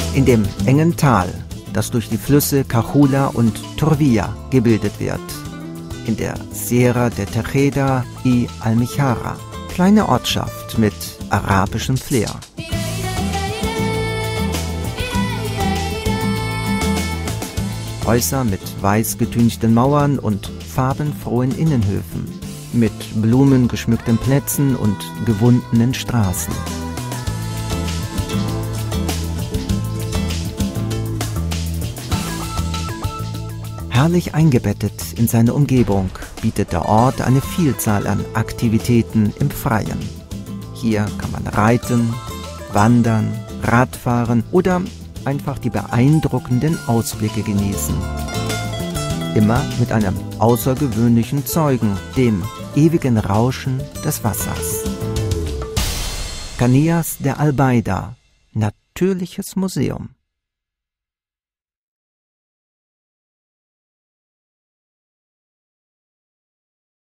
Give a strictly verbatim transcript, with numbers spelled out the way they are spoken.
In dem engen Tal, das durch die Flüsse Cajula und Turvilla gebildet wird. In der Sierra de Tejeda y Almijara, kleine Ortschaft mit arabischem Flair. Häuser mit weiß getünchten Mauern und farbenfrohen Innenhöfen, mit blumengeschmückten Plätzen und gewundenen Straßen. Herrlich eingebettet in seine Umgebung bietet der Ort eine Vielzahl an Aktivitäten im Freien. Hier kann man reiten, wandern, Radfahren oder einfach die beeindruckenden Ausblicke genießen. Immer mit einem außergewöhnlichen Zeugen, dem ewigen Rauschen des Wassers. Cañillas de Albaida, natürliches Museum.